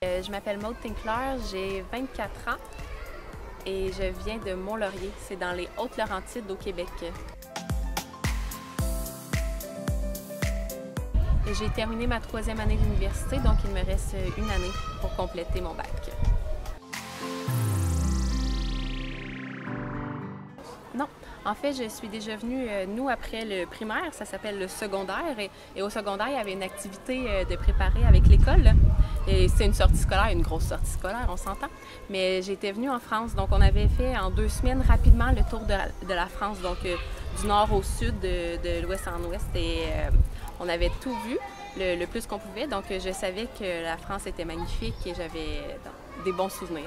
Je m'appelle Maude Tinkler, j'ai 24 ans et je viens de Mont-Laurier, c'est dans les Hautes-Laurentides au Québec. J'ai terminé ma 3e année d'université, donc il me reste une année pour compléter mon bac. Non, en fait, je suis déjà venue, nous, après le primaire, ça s'appelle le secondaire, et au secondaire, il y avait une activité de préparer avec l'école. Et c'est une sortie scolaire, une grosse sortie scolaire, on s'entend. Mais j'étais venue en France, donc on avait fait en 2 semaines rapidement le tour de la France, donc du nord au sud, de l'ouest en ouest, et on avait tout vu, le plus qu'on pouvait, donc je savais que la France était magnifique et j'avais des bons souvenirs.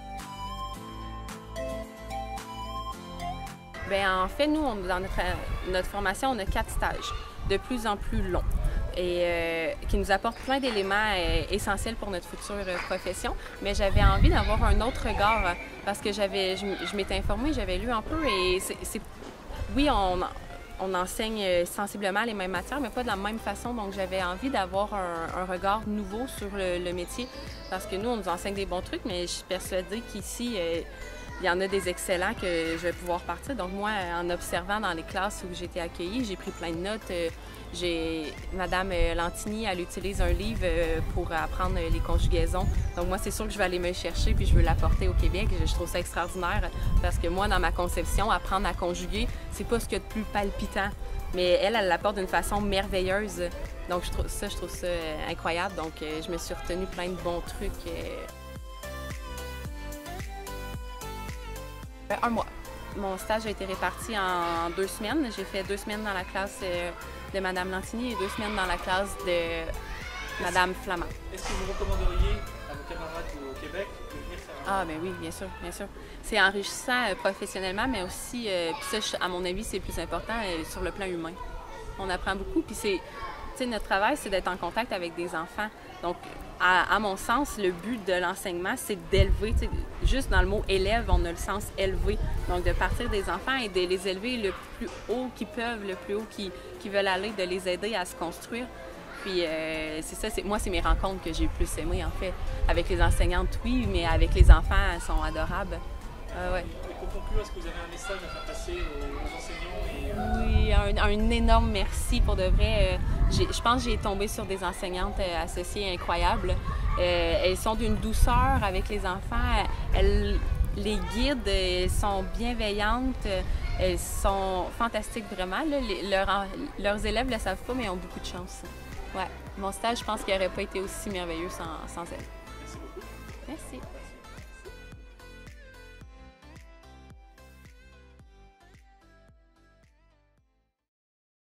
Bien, en fait, nous, dans notre formation, on a 4 stages, de plus en plus longs, et qui nous apportent plein d'éléments essentiels pour notre future profession. Mais j'avais envie d'avoir un autre regard parce que je m'étais informée, j'avais lu un peu, et oui, on enseigne sensiblement les mêmes matières, mais pas de la même façon. Donc, j'avais envie d'avoir un regard nouveau sur le métier parce que nous, on nous enseigne des bons trucs, mais je suis persuadée qu'ici, il y en a des excellents que je vais pouvoir partir. Donc moi, en observant dans les classes où j'ai été accueillie, j'ai pris plein de notes. Madame Lantigny, elle utilise un livre pour apprendre les conjugaisons. Donc moi, c'est sûr que je vais aller me le chercher puis je veux l'apporter au Québec. Je trouve ça extraordinaire parce que moi, dans ma conception, apprendre à conjuguer, c'est pas ce qu'il y a de plus palpitant. Mais elle l'apporte d'une façon merveilleuse. Donc je trouve ça incroyable. Donc je me suis retenue plein de bons trucs. Un mois. Mon stage a été réparti en 2 semaines. J'ai fait 2 semaines dans la classe de Mme Lantigny et 2 semaines dans la classe de Mme Flamand. Est-ce que vous recommanderiez à vos camarades au Québec de venir faire un... Ah, bien oui, bien sûr, bien sûr. C'est enrichissant professionnellement, mais aussi, puis ça, à mon avis, c'est le plus important sur le plan humain. On apprend beaucoup, puis notre travail, c'est d'être en contact avec des enfants. Donc, à mon sens, le but de l'enseignement, c'est d'élever. Juste dans le mot « élève », on a le sens « élever ». Donc, de partir des enfants et de les élever le plus haut qu'ils peuvent, le plus haut qu'ils veulent aller, de les aider à se construire. Puis, c'est ça, moi, c'est mes rencontres que j'ai le plus aimées, en fait. Avec les enseignantes, oui, mais avec les enfants, elles sont adorables. Ouais. Et pour conclure, est-ce que vous avez un message à faire passer aux enseignants? Oui, un énorme merci pour de vrai. Je pense que j'ai tombé sur des enseignantes associées incroyables. Elles sont d'une douceur avec les enfants. Elles les guident, elles sont bienveillantes, elles sont fantastiques vraiment. Là. Leurs élèves ne le savent pas, mais ils ont beaucoup de chance. Ouais. Mon stage, je pense qu'il n'aurait pas été aussi merveilleux sans elles. Merci beaucoup. Merci.